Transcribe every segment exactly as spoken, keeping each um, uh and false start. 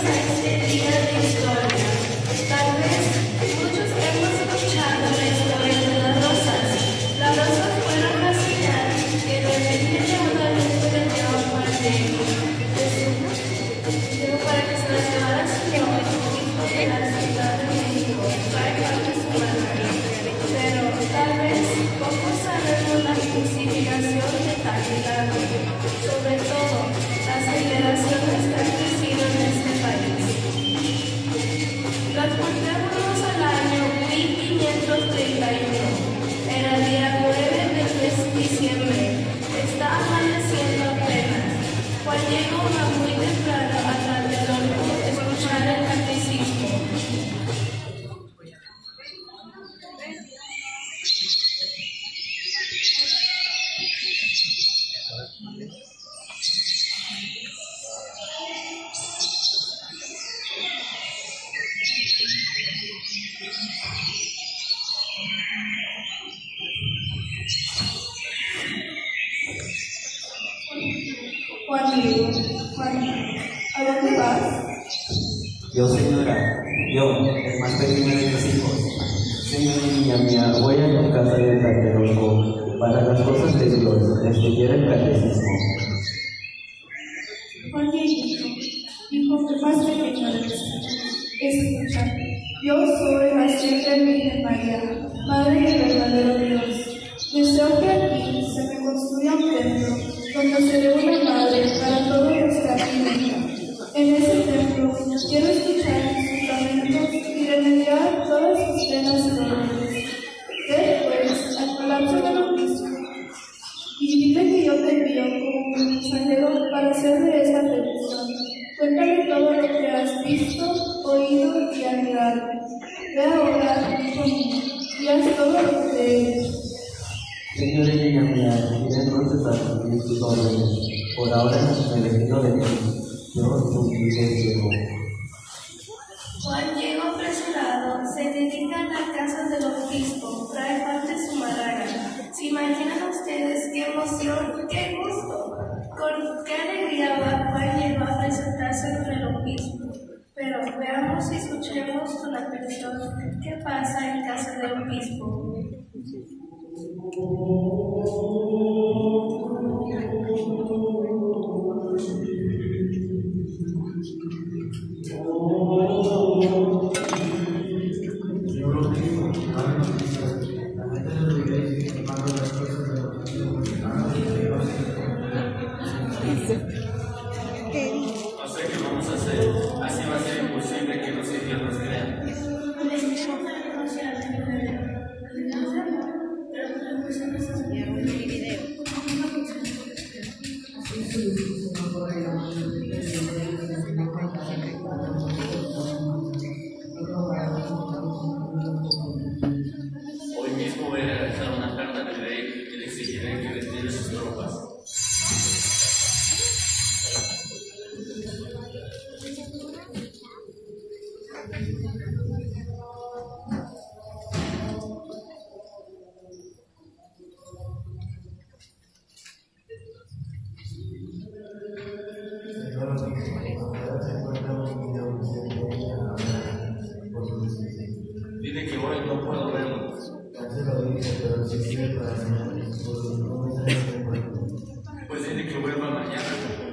a este día de historia. Tal vez muchos hemos escuchado la historia de las rosas. Las rosas fueron la señal que definió una luz de Dios para que se las llevara a su nombre de la ciudad de México, para que su madre. Pero tal vez pocos sabemos la significación de tal milagro, sobre todo las generaciones que han crecido en este país. Transportémonos al año mil quinientos treinta y uno. Era el día nueve del mes de diciembre. Está amaneciendo apenas. Juan llegó a muy temprano a Tlatelolco a escuchar el catecismo. Juan dijo, Juan, ¿a dónde vas? Yo, señora, yo, el más pequeño de los hijos. Señora niña mía, voy a tu casa de Tlatelolco para las cosas de Dios, estudiar el catecismo. Juan dijo, hijo que más pequeño de los hijos, escucha, yo soy la siempre Virgen María, Madre del verdadero Dios. Deseo que aquí se me construya un templo donde seré una madre para todos los que aquí vengan. En ese templo quiero escuchar sus lamentos y remediar todas sus penas y dolores. Después, al colapso del obispo, y dile que yo te envío como un mensajero para hacerle esta petición. Cuéntame todo lo que has visto, oído y admirado. Ve ahora, hijo mío, y haz todo lo que te he dicho. Señora niña mía, iré entonces a cumplir tus órdenes. Por ahora me despido de ti. Yo, tu hijo ciego. Juan llegó apresurado, se dirige a la casa del obispo, trae pan de su marraga. ¿Se imaginan ustedes qué emoción, qué gusto? Con qué alegría Juan llegó a presentarse ante el obispo. Pero veamos y escuchemos con atención qué pasa en casa del obispo. No sé qué vamos a hacer. Así va a ser imposible que los hijos nos crean. Hoy mismo voy a redactar una carta al rey y le exigiré que retire sus tropas. Dile que hoy no puedo verlos. Pues dile que vuelva mañana.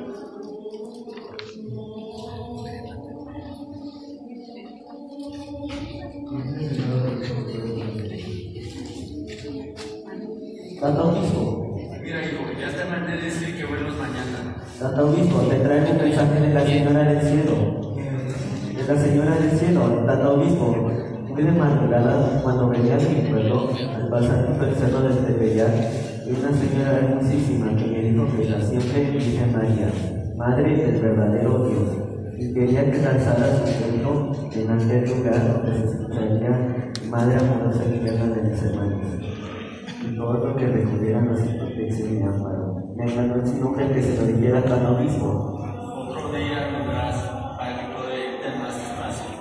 Tata Obispo, Mira, hijo, ya te mandé decir que vuelvas mañana. Tata Obispo, te traigo un mensaje de la Señora del Cielo. De la Señora del Cielo, Tata Obispo. Muy de madrugada, cuando venía a mi pueblo, al pasar por el cerro del Tepeyac, vi una señora hermosísima que me dijo que era siempre Virgen María, Madre del verdadero Dios, y quería que lanzara su templo en aquel lugar donde se escucharía Madre amorosa y tierna de mis hermanos, y todo lo que recurrieran a su protección y amparo. Me enganó en su nombre que se lo dijera a Tata Obispo. Otro día vendrás para que pueda irte más despacio.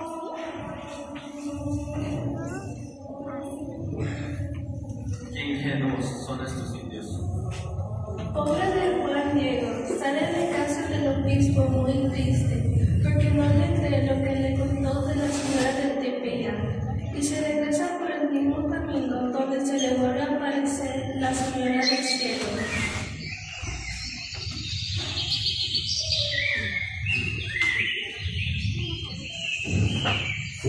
Qué ingenuos son estos indios. Pobre de Juan Diego, sale de casa del obispo muy triste, porque no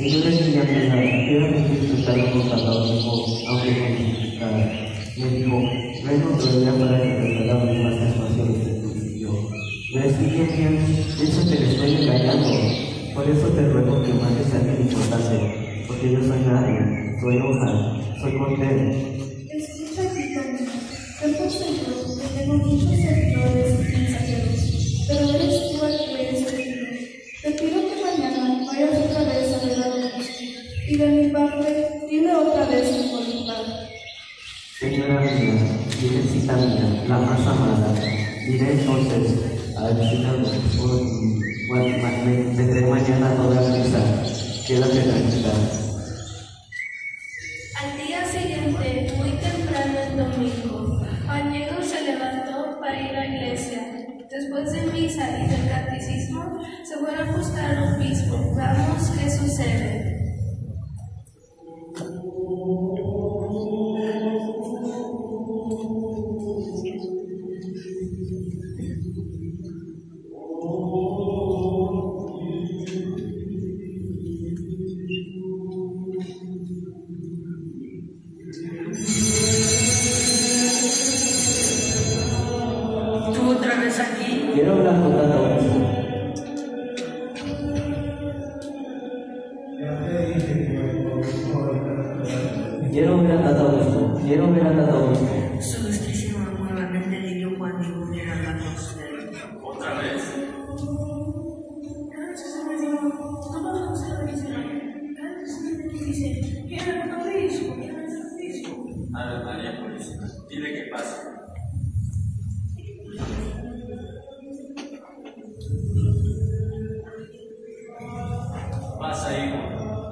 Señores, niña mía, quédame disfrutar un católico, aunque complicada. Me dijo, ven otro día para que te regale más espacio desde el principio. ¿Ves, niña mía? Eso te lo estoy engañando. Por eso te ruego que mandes a alguien importante, porque yo soy nadie, soy hoja, soy cordero. Escucha, hijito mío, yo poseo que tengo muchos servidores y mensajeros, pero eres tú el que eres elegido. Te pido que mañana vayas otra vez a ver a Dios, y de mi parte, dile otra vez mi voluntad. Señora mía, virgencita mía, la más amada, diré entonces al Señor, me tendré mañana toda prisa, quédate tranquila. Al día siguiente, muy temprano el domingo, Juan Diego se levantó para ir a la iglesia. Después de misa y del catecismo, se fue a buscar al obispo. Veamos qué sucede. ¿Tú otra vez aquí? Quiero hablar con tanto obispo. Quiero ver a Tata Obispo, quiero ver a Tata Obispo. Su justísimo nuevamente le dio Juan Diego que era la usted. ¿Otra vez? A ver, María Purísima, dile que pase. Pasa, hijo.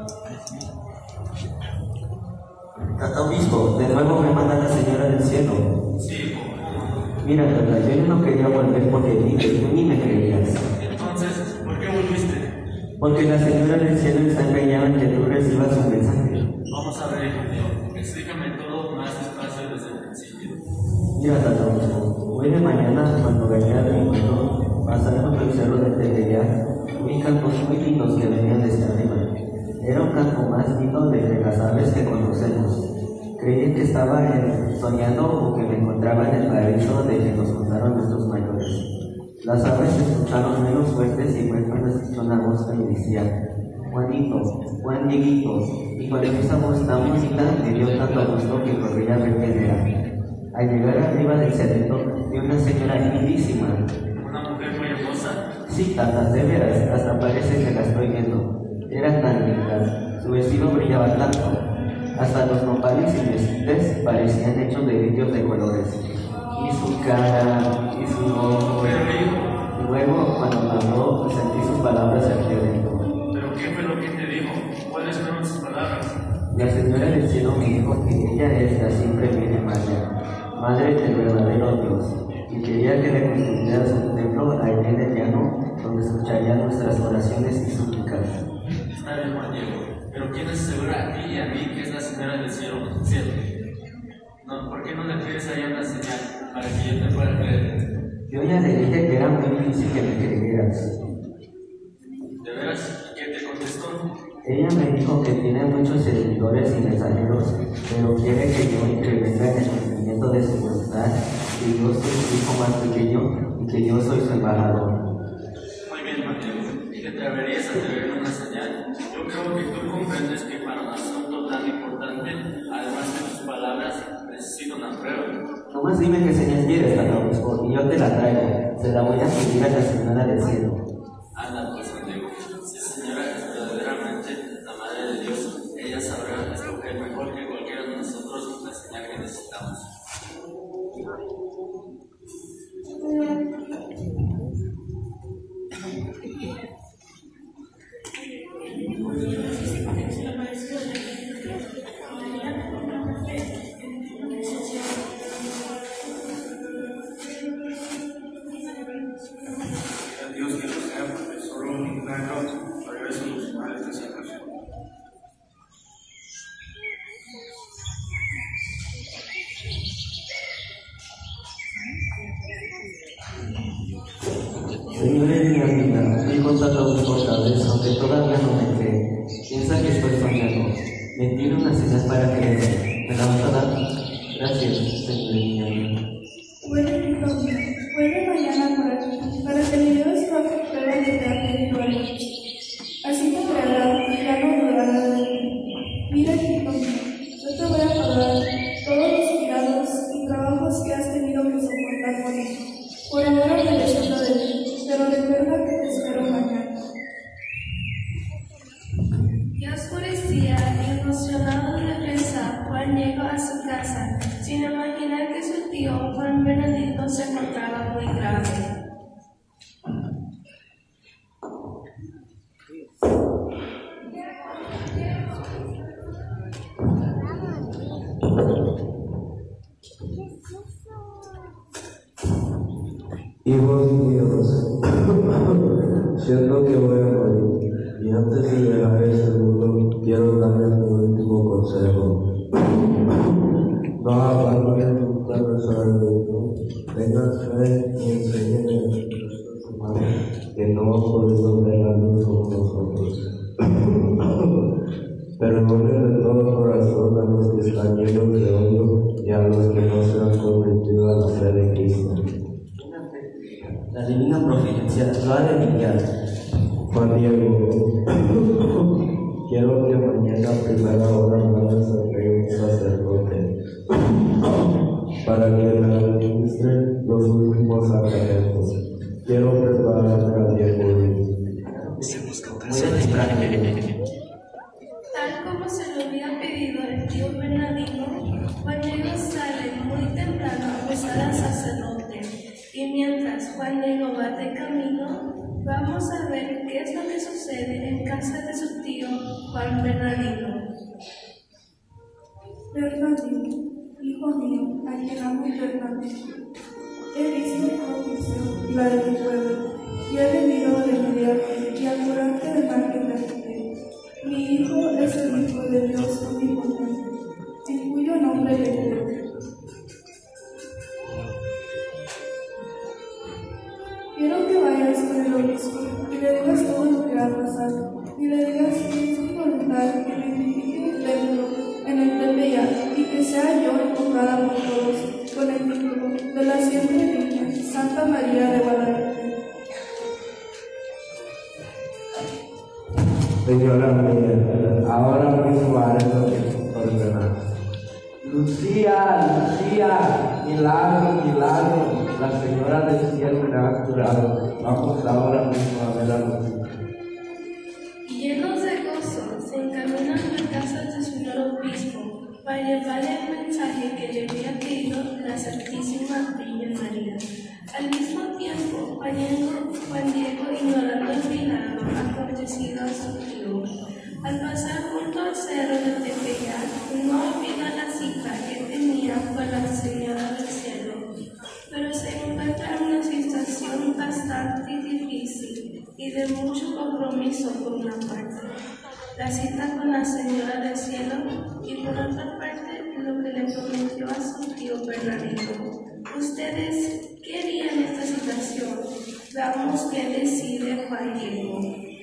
Tata Obispo, de nuevo me manda la señora del cielo. Sí, hijo. Mira, Tata, yo no quería volver porque ni, tú ni me creías. Entonces, ¿por qué volviste? Porque la señora del cielo está empeñada en que tú recibas su mensaje. Vamos a ver, hijo mío. Explícame todo más despacio desde el principio. Mira, Tata Obispo, hoy de mañana, cuando venía del encuentro, pasando por el cerro de Tepeyac, vi cantos muy lindos que venían desde arriba. Era un canto más lindo de las aves que conocemos. Creí que estaba eh, soñando o que me encontraba en el paraíso de que nos contaron nuestros mayores. Las aves se escucharon menos fuertes y fue cuando escuchó una voz que me decía, Juanito, Juan Dieguito, y cuando esa voz tan bonita me dio tanto gusto que corrí a ver quién era. Al llegar arriba del cerrito vi una señora lindísima. Una mujer muy hermosa. Sí, Tata, de veras, hasta parece que la estoy viendo. Era tan linda, su vestido brillaba tanto, hasta los nopales y mezquites parecían hechos de vidrios de colores. Y su cara, y su ojo. Pero, hijo. Luego, cuando me habló, sentí sus palabras aquí adentro. ¿Pero qué fue lo que te dijo? ¿Cuáles fueron sus palabras? La señora del cielo me dijo que ella es la siempre Virgen María, madre del verdadero Dios, y quería que le construyeras un templo allí en el llano, donde escucharía nuestras oraciones y súplicas. Está bien, Juan Diego, pero ¿quién asegura a ti y a mí que es la señora del cielo? cielo? No, ¿por qué no le pides a ella una señal para que yo te pueda creer? Yo ya le dije que era muy difícil que me creyeras. ¿De veras? ¿Y qué te contestó? Ella me dijo que tiene muchos seguidores y mensajeros, pero quiere que yo intervenga en el cumplimiento de su voluntad, que yo soy su hijo más pequeño y que yo soy su embajador. Muy bien, Juan Diego. ¿Y te atreverías a atreverme una señal? Yo creo que tú comprendes que para un asunto tan importante, además de tus palabras, necesito una prueba. Nomás dime qué señal quieres, Tata Obispo, y yo te la traigo. Se la voy a pedir a la señora del cielo. Anda, pues, Juan Diego. Si esa señora es verdaderamente la Madre de Dios, ella sabrá escoger mejor que cualquiera de nosotros la señal que necesitamos. Dios que lo sea, porque solo un milagro regresa los males de salvación. Señora y mi amiga, fui con Tata Obispo otra vez, aunque todavía no me cree. Piensa que Me tiene una señal para que me la vas a dar. Gracias, señor niña. Vuelve, hijo mío, vuelve mañana por aquí, para que me lleves tu prueba de te ha pedido a Dios. Así te creerá y ya no dudará de ti. Mira, hijo mío, yo te voy a pagar todos los cuidados y trabajos que has tenido que soportar conmigo. Por ahora me despido de ti, pero recuerda que te espero mañana. Y oscurecía, emocionado de pensar, Juan llegó a su casa, sin imaginar que su tío Juan Bernardino se encontraba muy grave. Hijos míos, siento que voy a morir, y antes de dejar este mundo, quiero darles mi último consejo. No abandonen nunca nuestro reino, tengan fe y enseñen a nuestros hermanos que no hemos podido ver la luz como nosotros. Perdonen de todo corazón a los que están llenos de odio y a los que no se han convertido a la fe de Cristo. La divina providencia lo ha de enviar. Juan Diego, quiero que mañana a primera hora vayas a pedir un sacerdote para que me administre los últimos sacramentos. Quiero prepararme a Diego. Muy temprano. Tal como se lo había pedido el tío Bernardino, Juan Diego sale muy temprano a buscar al sacerdote. Y mientras Juan Diego va de camino, vamos a ver qué es lo que sucede en casa de su tío Juan Bernardino. Bernardino, hijo mío, a quien amo eternamente, he visto tu condición y la de tu pueblo, y he venido a remediarte y a curarte del mal que te aflige. Mi hijo es el Hijo de Dios omnipotente, en cuyo nombre le juro. Quiero que vayas con el obispo y le digas todo lo que ha pasado, y le digas que es mi voluntad que me edifique un templo en el Tepeyac y que sea yo invocada por todos con el título de la siempre Virgen Santa María de Guadalupe. Señora mía, ahora mismo haré lo que ordenas. Lucía, Lucía, milagro, milagro, la señora del cielo me ha curado. Vamos ahora mismo a ver a Lucía. Llenos de gozo, se encaminan a casa del señor obispo para llevarle el mensaje que le había pedido la Santísima Virgen María. Al mismo tiempo, Juan Diego, Juan Diego, ignorando el milagro acontecido a su tío, al pasar junto al cerro de Tepeyac, no olvida la cita que tenía con la Señora del Cielo, pero se encuentra en una situación bastante difícil y de mucho compromiso por una parte, la cita con la Señora del Cielo, y por otra parte lo que le prometió a su tío Bernardino. ¿Ustedes qué harían en esta situación? Veamos qué decide Juan Diego.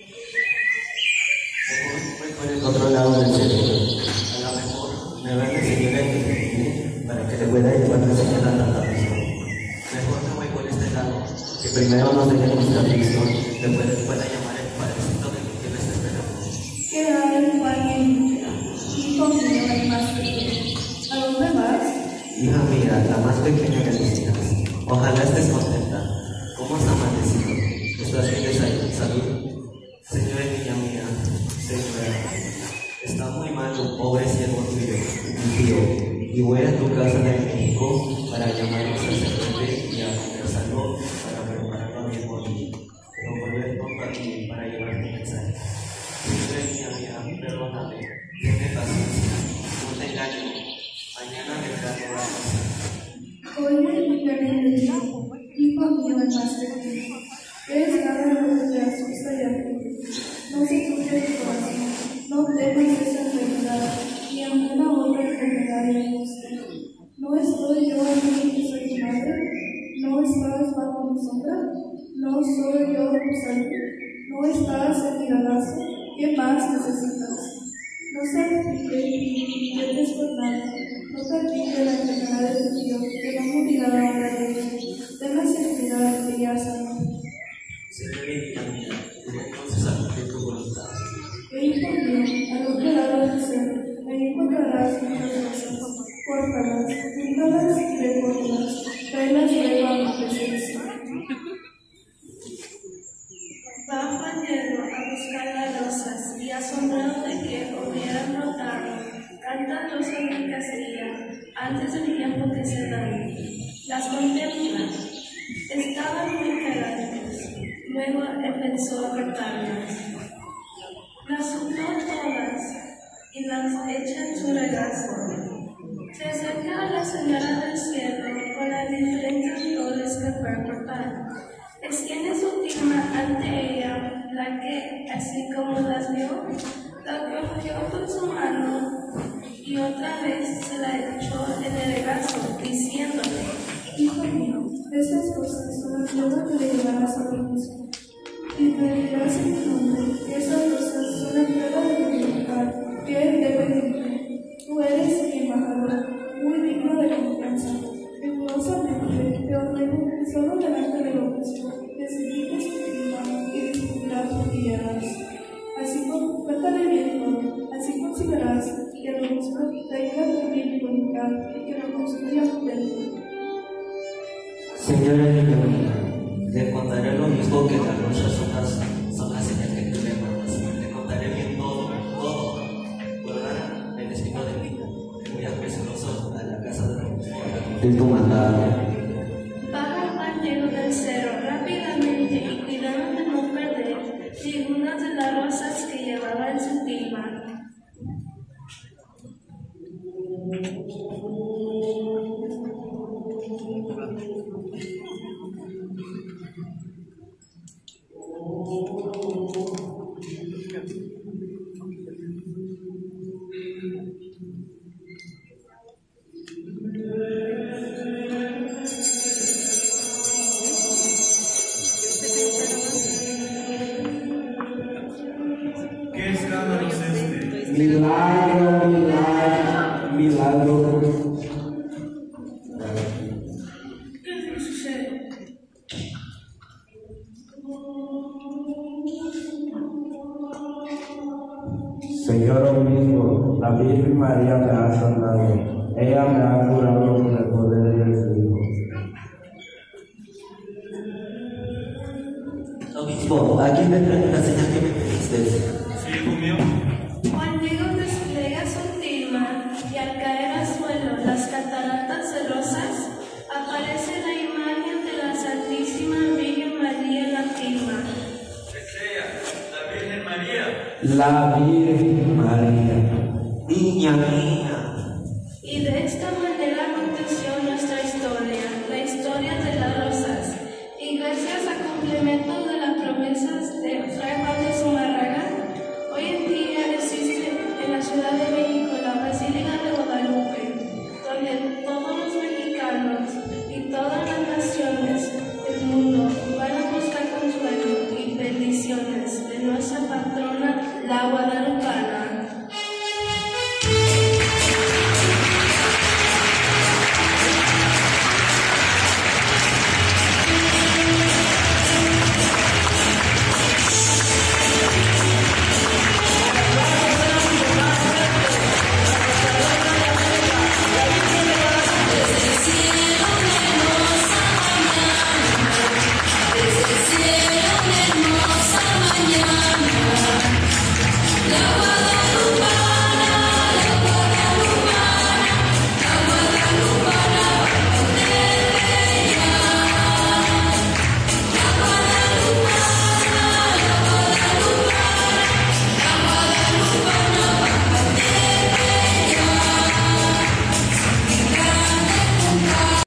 Voy por el otro lado del cerebro. A lo mejor me va a enseñar a entender para que le pueda llevar la señal a tanta prisión. Mejor me voy por este lado, que primero nos deje nuestra prisión, después pueda llamar el padrecito de lo que les esperamos. ¿Qué hay, Juan Diego? Hijo mío, hay más que tú. ¿A dónde vas? Hija mía, la más pequeña de mis hijas, ojalá estés contenta. ¿Cómo has amanecido? ¿Estás bien de salud? Señora niña mía, señora, está muy mal un pobre siervo tuyo, mi tío, y voy a tu casa de México para llamar a un sacerdote y a conversarlo para prepararlo bien por ti, pero volver pronto aquí para llevarte el mensaje. Señora niña mía, perdóname, tiene paciencia, no te engaño, mañana vendrá toda la cosa. Oye, mi cariño, hijo mío, el más pequeño, eres nada de lo que te asusta y aflige. No se turbe tu corazón, no temas esa enfermedad, ni alguna otra enfermedad y angustia. ¿No estoy yo aquí que soy tu madre? ¿No estás bajo mi sombra? ¿No soy yo tu salud? ¿No estás en mi abrazo? ¿Qué más necesitas? No se aflige es por nada. No permite la enfermedad de tu tío, que no morirá ahora de ella. Ten la seguridad de que ya sana. Señor y hija mía, entonces ante tu voluntad. Que hijo mío, al otro lado del cielo, ahí encontrarás muchas cosas. Córtalas, píntalas y recórtalas. Tráelas luego a mi presencia. Va Juan Diego a buscar las rosas y asombrado de que hubieran brotado tantas rosas de Castilla antes del tiempo que se dan. Las contempla. Estaban muy fragantes. Luego empezó a cortarlas. Las untó todas y las echa en su regazo. Se acerca a la señora del cielo con las diferentes flores que fue a cortar. Extiende su tilma ante ella, la que, así como las vio, la cogió con su mano y otra vez se la echó en el regazo, diciéndole: Hijo mío, estas cosas son las pruebas que le llevarás a mí mismo. Y te dirás en mi nombre que estas cosas son la prueba de mi voluntad, que él debe cumplir. Tú eres mi embajador, muy digno de confianza. Rigurosamente te ordeno que solo delante del obispo necesites tu firma y discutirás lo que llevas. Así como cuéntale bien todo, así considerarás que el obispo te ayuda a cumplir mi voluntad y que lo construya tu templo. Señora niña mía, le contaré lo mismo que las rosas son las, son las señales que tú le mandas. Le contaré bien todo, todo. Por ahora me despido de ti. Voy a presuroso a la casa de los de tu mandado. Baja Juan Diego del cerro rápidamente y cuidando de no perder ninguna de las rosas que llevaba en su tilma. ¿Qué escándalo es este? Milagro, milagro, milagro. ¿Qué sucede? Señor obispo, la Virgen María me ha sanado. Ella me ha curado con el poder de su Hijo. Obispo, aquí me trae la señal que me pediste. Sí, hijo mío. Juan Diego despliega su tilma y al caer al suelo las cataratas de rosas, aparece la imagen de la Santísima Virgen María en la tilma. Es ella, la Virgen María. La Virgen María. Niña mía,